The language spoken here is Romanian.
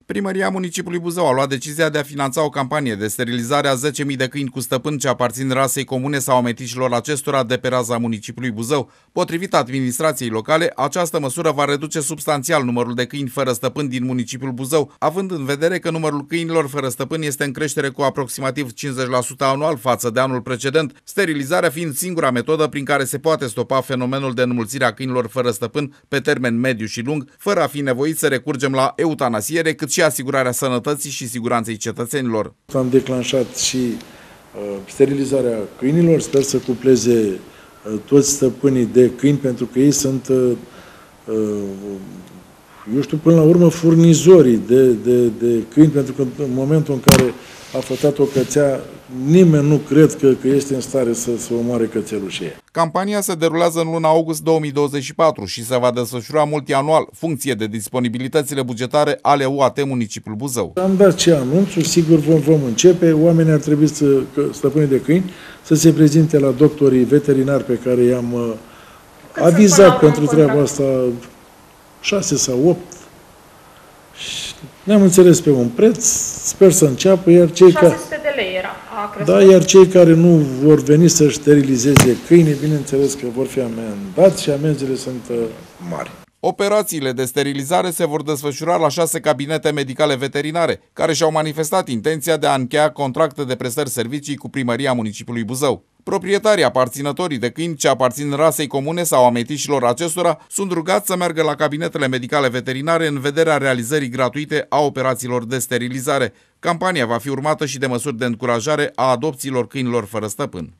Primăria municipiului Buzău a luat decizia de a finanța o campanie de sterilizare a 10.000 de câini cu stăpân ce aparțin rasei comune sau ametișilor acestora de pe raza municipiului Buzău. Potrivit administrației locale, această măsură va reduce substanțial numărul de câini fără stăpân din municipiul Buzău, având în vedere că numărul câinilor fără stăpân este în creștere cu aproximativ 50% anual față de anul precedent, sterilizarea fiind singura metodă prin care se poate stopa fenomenul de înmulțire a câinilor fără stăpân pe termen mediu și lung, fără a fi nevoit să recurgem la eutanasiere, cât și asigurarea sănătății și siguranței cetățenilor. Am declanșat și sterilizarea câinilor, sper să cupleze toți stăpânii de câini, pentru că ei sunt, eu știu, până la urmă furnizorii de câini, pentru că în momentul în care a fătat o cățea, nimeni nu cred că este în stare să omoare cățelușii. Campania se derulează în luna august 2024 și se va desfășura multianual, funcție de disponibilitățile bugetare ale UAT municipiul Buzău. Am dat și anunțul, sigur vom începe. Oamenii ar trebui stăpânii de câini să se prezinte la doctorii veterinari pe care i-am avizat pentru treaba asta 6 sau 8. Ne-am înțeles pe un preț, sper să înceapă, iar cei 600 de lei era. Iar cei care nu vor veni să sterilizeze câini, bineînțeles că vor fi amendați și amenzile sunt mari. Operațiile de sterilizare se vor desfășura la 6 cabinete medicale veterinare, care și-au manifestat intenția de a încheia contracte de prestări servicii cu Primăria municipiului Buzău. Proprietarii aparținătorii de câini ce aparțin rasei comune sau ametișilor acestora sunt rugați să meargă la cabinetele medicale veterinare în vederea realizării gratuite a operațiilor de sterilizare. Campania va fi urmată și de măsuri de încurajare a adopțiilor câinilor fără stăpân.